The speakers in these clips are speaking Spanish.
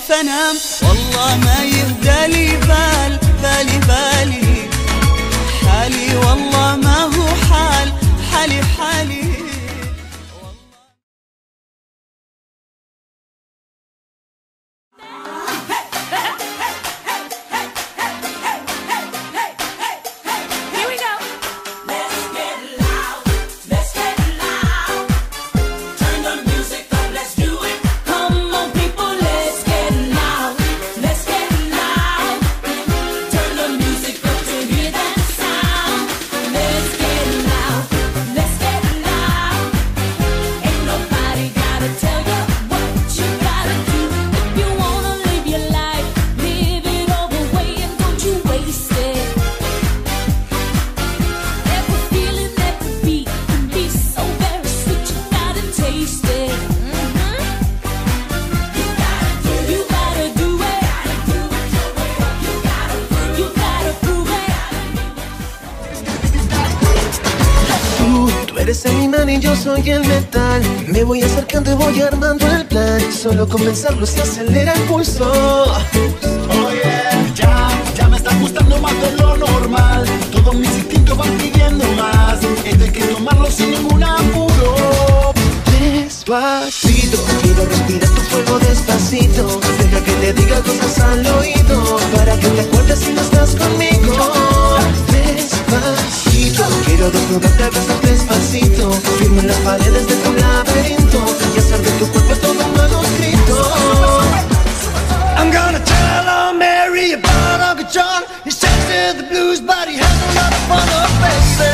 أعرف أنام والله ما يهدى لي بالي حالي والله ما هو حالي Eres el imán y yo soy el metal. Me voy acercando y voy armando el plan. Solo con pensarlo se acelera el pulso. Oh yeah, ya me está gustando más de lo normal. Todos mis instintos van pidiendo más. Esto hay que tomarlo sin ningún apuro. Despacito, quiero respirar tu fuego despacito. Deja que te diga cosas al oído, para que te acuerdes si no estás conmigo. Despacito, quiero desnudarte a besos despacito. Firmo en las paredes de tu laberinto y hacer de tu cuerpo todo un manuscrito. I'm gonna tell on Mary about Uncle John. He sings to the blues, but he has a lot of fun, oh baby.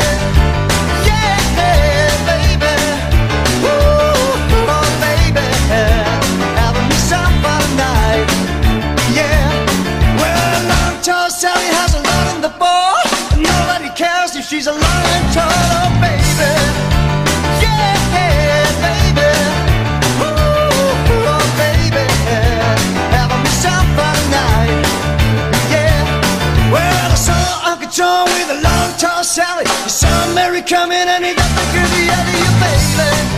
Yeah, baby. Ooh, oh baby. Having me some fun tonight. Yeah. Well, Long Tall Sally has a lot in the ball. Nobody cares if she's a long tall, oh baby. Yeah, baby. Ooh, oh baby. Having me some fun tonight. Yeah. Well, I saw Uncle John with a Long Tall Sally. I saw Mary coming and he got the goodie out of you, baby.